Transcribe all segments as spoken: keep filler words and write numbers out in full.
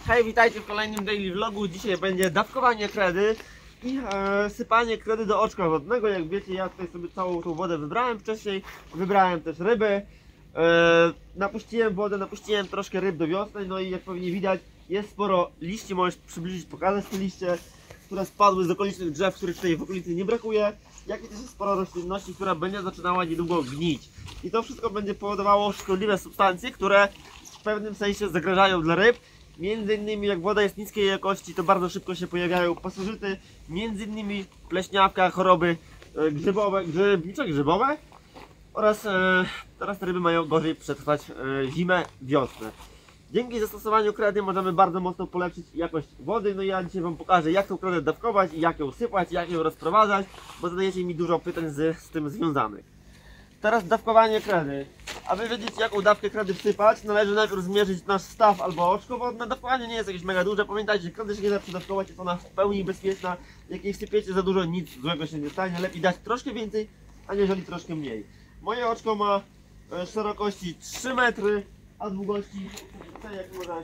Hej, witajcie w kolejnym daily vlogu. Dzisiaj będzie dawkowanie kredy i e, sypanie kredy do oczka wodnego. Jak wiecie, ja tutaj sobie całą tą wodę wybrałem wcześniej. Wybrałem też ryby. E, napuściłem wodę, napuściłem troszkę ryb do wiosny. No i jak pewnie widać, jest sporo liści. Możesz przybliżyć, pokazać te liście, które spadły z okolicznych drzew, których tutaj w okolicy nie brakuje. Jak i też jest sporo roślinności, która będzie zaczynała niedługo gnić. I to wszystko będzie powodowało szkodliwe substancje, które w pewnym sensie zagrażają dla ryb. Między innymi jak woda jest niskiej jakości, to bardzo szybko się pojawiają pasożyty, między innymi pleśniawka, choroby e, grzybowe, grzybnicze, grzybowe oraz e, teraz te ryby mają gorzej przetrwać e, zimę, wiosnę. Dzięki zastosowaniu kredy możemy bardzo mocno polepszyć jakość wody. No i ja dzisiaj Wam pokażę, jak tą kredę dawkować, jak ją sypać, jak ją rozprowadzać, bo zadajecie mi dużo pytań z, z tym związanych. Teraz dawkowanie kredy. Aby wiedzieć, jaką dawkę kredy wsypać, należy najpierw zmierzyć nasz staw albo oczko wodne. Dawkowanie nie jest jakieś mega duże. Pamiętajcie, że kredy się nie da przedawkować, jest ona w pełni bezpieczna. Jak jej wsypiecie za dużo, nic złego się nie stanie. Lepiej dać troszkę więcej, aniżeli troszkę mniej. Moje oczko ma szerokości trzy metry, a długości, jak możesz,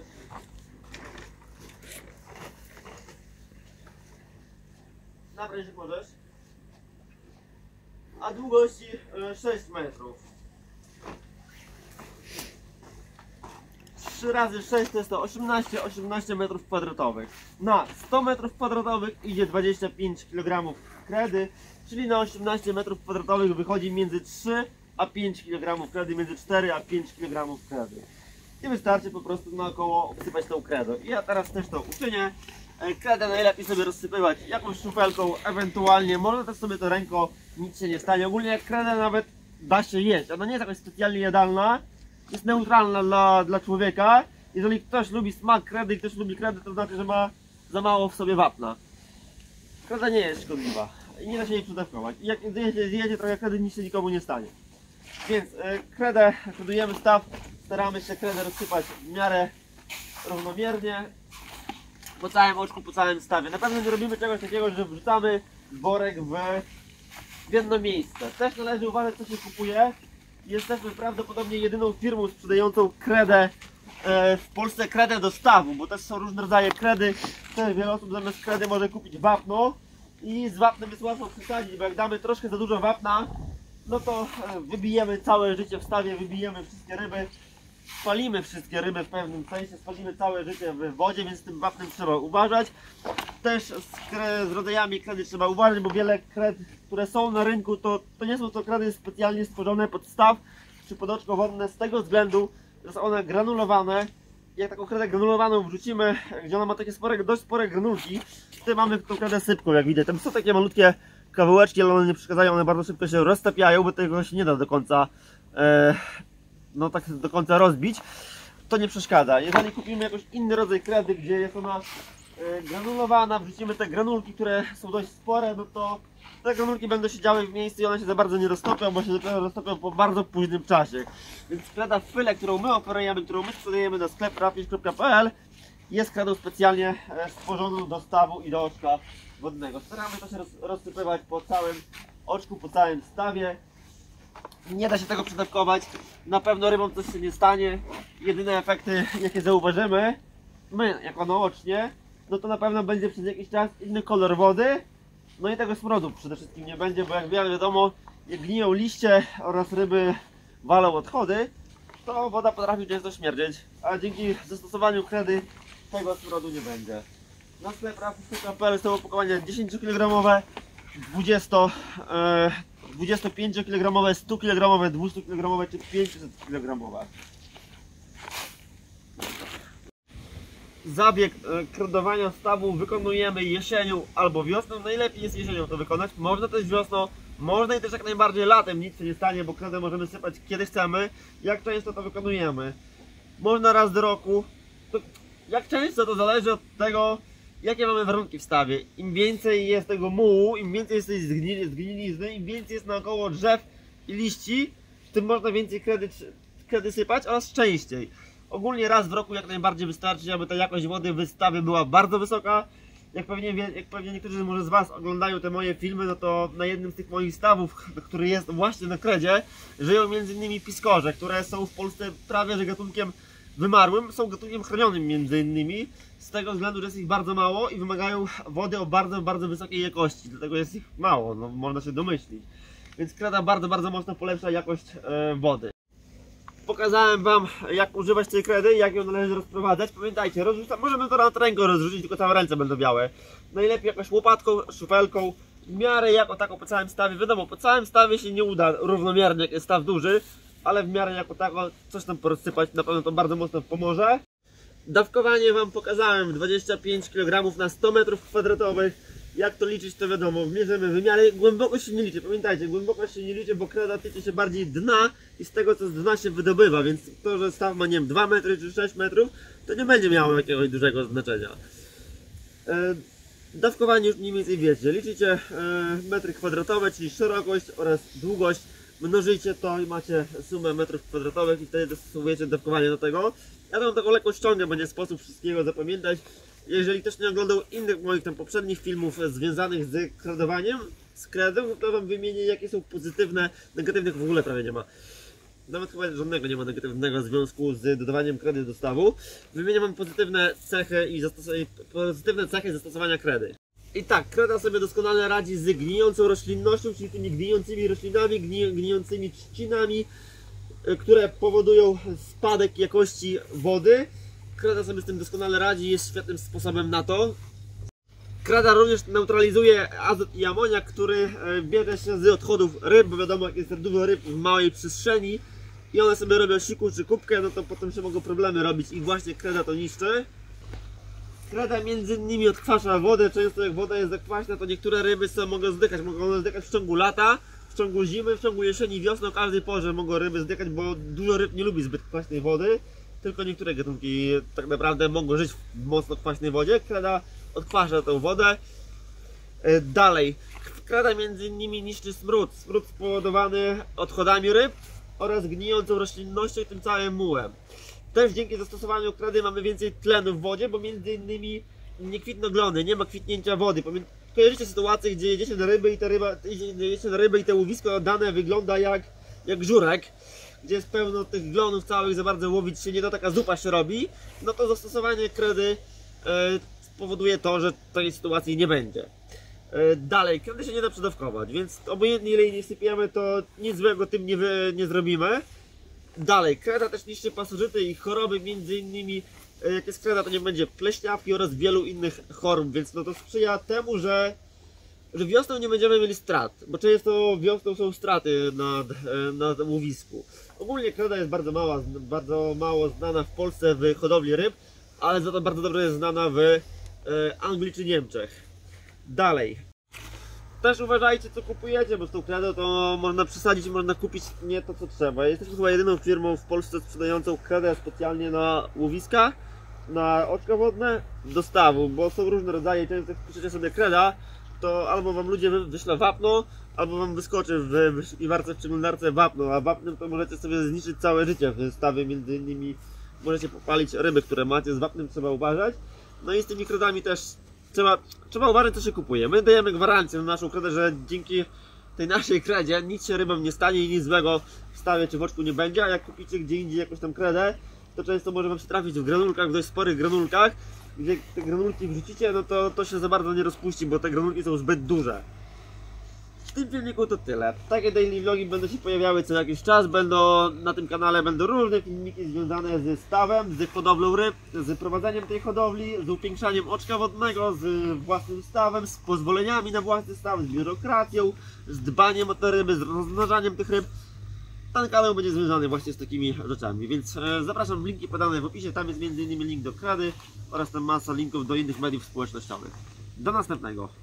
nabrać jak możesz, a długości sześć metrów. trzy razy sześć to jest to osiemnaście, osiemnaście metrów kwadratowych. Na sto metrów kwadratowych idzie dwadzieścia pięć kilogramów kredy, czyli na osiemnaście metrów kwadratowych wychodzi między trzy a pięć kilogramów kredy, między cztery a pięć kilogramów kredy. I wystarczy po prostu naokoło obsypać tą kredą. I ja teraz też to uczynię. Kredę najlepiej sobie rozsypywać jakąś szufelką, ewentualnie można też sobie to ręką, nic się nie stanie. Ogólnie jak kredę nawet da się jeść, ona nie jest jakaś specjalnie jadalna, jest neutralna dla, dla człowieka. Jeżeli ktoś lubi smak kredy i ktoś lubi kredę, to znaczy, że ma za mało w sobie wapna. Kreda nie jest szkodliwa i nie da się jej przedawkować. I jak zjecie, zjecie trochę kredy, nic się nikomu nie stanie. Więc e, kredę, kredujemy staw, staramy się kredę rozsypać w miarę równomiernie po całym oczku, po całym stawie. Na pewno nie robimy czegoś takiego, że wrzucamy worek w, w jedno miejsce. Też należy uważać, co się kupuje. Jesteśmy prawdopodobnie jedyną firmą sprzedającą kredę e, w Polsce, kredę do stawu, bo też są różne rodzaje kredy. Też wiele osób zamiast kredy może kupić wapno i z wapnem jest łatwo przesadzić, bo jak damy troszkę za dużo wapna, no to wybijemy całe życie w stawie, wybijemy wszystkie ryby, spalimy wszystkie ryby w pewnym sensie, spalimy całe życie w wodzie, więc z tym wapnem trzeba uważać. Też z, z rodzajami kredy trzeba uważać, bo wiele kred, które są na rynku, to, to nie są to kredy specjalnie stworzone pod staw czy pod oczko wodne z tego względu, że są one granulowane. Jak taką kredę granulowaną wrzucimy, gdzie ona ma takie spore, dość spore granulki, tutaj mamy tą kredę sypką, jak widać. Tam są takie malutkie kawałeczki, ale one nie przeszkadzają, one bardzo szybko się roztapiają, bo tego się nie da do końca e, no tak do końca rozbić. To nie przeszkadza. Jeżeli kupimy jakiś inny rodzaj kredy, gdzie jest ona e, granulowana, wrzucimy te granulki, które są dość spore, no to te granulki będą siedziały w miejscu i one się za bardzo nie roztopią, bo się dopiero roztopią po bardzo późnym czasie. Więc kreda w pyle, którą my oferujemy, którą my sprzedajemy na sklep rafish kropka p l, jest kredą specjalnie stworzoną do stawu i do oczka wodnego. Staramy to się roz, rozsypywać po całym oczku, po całym stawie. Nie da się tego przedawkować. Na pewno rybom coś się nie stanie. Jedyne efekty, jakie zauważymy, my jako naocznie, no to na pewno będzie przez jakiś czas inny kolor wody. No i tego smrodu przede wszystkim nie będzie, bo jak wiadomo, jak gniją liście oraz ryby walą odchody, to woda potrafi często śmierdzieć, a dzięki zastosowaniu kredy tego smrodu nie będzie. Na sklep rafish kropka p l są opakowania dziesięciokilogramowe, dwudziestopięciokilogramowe, stukilogramowe, dwieście czy pięćsetkilogramowe. Zabieg kredowania stawu wykonujemy jesienią albo wiosną. Najlepiej jest jesienią to wykonać. Można też wiosną, można i też jak najbardziej latem. Nic się nie stanie, bo kredę możemy sypać kiedy chcemy. Jak często to wykonujemy? Można raz do roku. To jak często to zależy od tego, jakie mamy warunki w stawie. Im więcej jest tego mułu, im więcej jest tej zgnilizny, im więcej jest naokoło drzew i liści, tym można więcej kredy, kredy sypać oraz częściej. Ogólnie raz w roku jak najbardziej wystarczy, aby ta jakość wody w stawie była bardzo wysoka. Jak pewnie, jak pewnie niektórzy może z Was oglądają te moje filmy, no to na jednym z tych moich stawów, który jest właśnie na kredzie, żyją między innymi piskorze, które są w Polsce prawie że gatunkiem wymarłym, są gatunkiem chronionym między innymi, z tego względu, że jest ich bardzo mało i wymagają wody o bardzo, bardzo wysokiej jakości, dlatego jest ich mało, no, można się domyślić. Więc kreda bardzo, bardzo mocno polepsza jakość e, wody. Pokazałem wam, jak używać tej kredy, jak ją należy rozprowadzać. Pamiętajcie, rozrzucam, możemy to nad ręką rozrzucić, tylko całe ręce będą białe. Najlepiej jakąś łopatką, szufelką, w miarę jako tako po całym stawie. Wiadomo, po całym stawie się nie uda równomiernie, jak jest staw duży, ale w miarę jako tako coś tam porozsypać, na pewno to bardzo mocno pomoże. Dawkowanie wam pokazałem, dwadzieścia pięć kilogramów na sto metrów kwadratowych. Jak to liczyć, to wiadomo, mierzymy wymiary, głębokość się nie liczy, pamiętajcie, głębokość się nie liczy, bo kreda tyczy się bardziej dna i z tego, co z dna się wydobywa, więc to, że staw ma, nie wiem, dwa metry czy sześć metrów, to nie będzie miało jakiegoś dużego znaczenia. E, dawkowanie już mniej więcej wiecie, liczycie e, metry kwadratowe, czyli szerokość oraz długość, mnożycie to i macie sumę metrów kwadratowych i wtedy dostosowujecie dawkowanie do tego. Ja to mam taką lekką ściągę, bo nie sposób wszystkiego zapamiętać. Jeżeli ktoś nie oglądał innych moich tam poprzednich filmów związanych z kredowaniem, z kredą, to wam wymienię, jakie są pozytywne, negatywnych w ogóle prawie nie ma. Nawet chyba żadnego nie ma negatywnego związku z dodawaniem kredy do stawu. Wymienię wam pozytywne cechy i pozytywne cechy zastosowania kredy. I tak, kreda sobie doskonale radzi z gnijącą roślinnością, czyli tymi gnijącymi roślinami, gni gnijącymi trzcinami, które powodują spadek jakości wody. Kreda sobie z tym doskonale radzi, jest świetnym sposobem na to. Kreda również neutralizuje azot i amoniak, który bierze się z odchodów ryb, bo wiadomo, jak jest dużo ryb w małej przestrzeni i one sobie robią siku czy kubkę, no to potem się mogą problemy robić i właśnie kreda to niszczy. Kreda między innymi odkwasza wodę, często jak woda jest zakwaśna, to niektóre ryby sobie mogą zdychać, mogą zdychać w ciągu lata, w ciągu zimy, w ciągu jesieni, wiosny, o każdej porze mogą ryby zdychać, bo dużo ryb nie lubi zbyt kwaśnej wody. Tylko niektóre gatunki tak naprawdę mogą żyć w mocno kwaśnej wodzie. Kreda odkwasza tą wodę. Dalej, kreda między innymi niszczy smród. Smród spowodowany odchodami ryb oraz gnijącą roślinnością i tym całym mułem. Też dzięki zastosowaniu kredy mamy więcej tlenu w wodzie, bo między innymi nie kwitną glony, nie ma kwitnięcia wody. Kojarzycie sytuację, gdzie jedziecie na ryby i ta ryba, jedziecie na ryby i te łowisko dane wygląda jak, jak żurek, gdzie jest pełno tych glonów całych, za bardzo łowić się nie da, taka zupa się robi, no to zastosowanie kredy e, spowoduje to, że tej sytuacji nie będzie. E, dalej, kredy się nie da przedawkować, więc obojętnie ile jej nie sypiemy, to nic złego tym nie, wy, nie zrobimy. Dalej, kreda też niszczy pasożyty i choroby, między innymi e, jak jest kreda, to nie będzie pleśniawki oraz wielu innych chorób, więc no to sprzyja temu, że że wiosną nie będziemy mieli strat, bo często wiosną są straty na, na łowisku. Ogólnie kreda jest bardzo mała, bardzo mało znana w Polsce w hodowli ryb, ale za to bardzo dobrze jest znana w e, Anglii czy Niemczech. Dalej. Też uważajcie, co kupujecie, bo z tą kredą to można przesadzić, można kupić nie to, co trzeba. Jesteśmy chyba jedyną firmą w Polsce sprzedającą kredę specjalnie na łowiska, na oczka wodne, do stawu, bo są różne rodzaje. Często jak piszecie sobie kreda, to albo wam ludzie wyślą wapno, albo wam wyskoczy w wyszukiwarce, w przeglądarce wapno, a wapnem to możecie sobie zniszczyć całe życie w stawie, między innymi możecie popalić ryby, które macie, z wapnem trzeba uważać. No i z tymi kredami też trzeba, trzeba uważać, co się kupuje. My dajemy gwarancję na naszą kredę, że dzięki tej naszej kredzie nic się rybom nie stanie i nic złego w stawie czy w oczku nie będzie, a jak kupicie gdzie indziej jakąś tam kredę, to często może wam się trafić w granulkach, w dość sporych granulkach. Gdzie te granulki wrzucicie, no to to się za bardzo nie rozpuści, bo te granulki są zbyt duże. W tym filmiku to tyle. Takie daily vlogi będą się pojawiały co jakiś czas. Będą na tym kanale będą różne filmiki związane ze stawem, z hodowlą ryb, z prowadzeniem tej hodowli, z upiększaniem oczka wodnego, z własnym stawem, z pozwoleniami na własny staw, z biurokracją, z dbaniem o te ryby, z rozmnażaniem tych ryb. Ten kanał będzie związany właśnie z takimi rzeczami, więc e, zapraszam, linki podane w opisie, tam jest między innymi link do kredy oraz tam masa linków do innych mediów społecznościowych. Do następnego!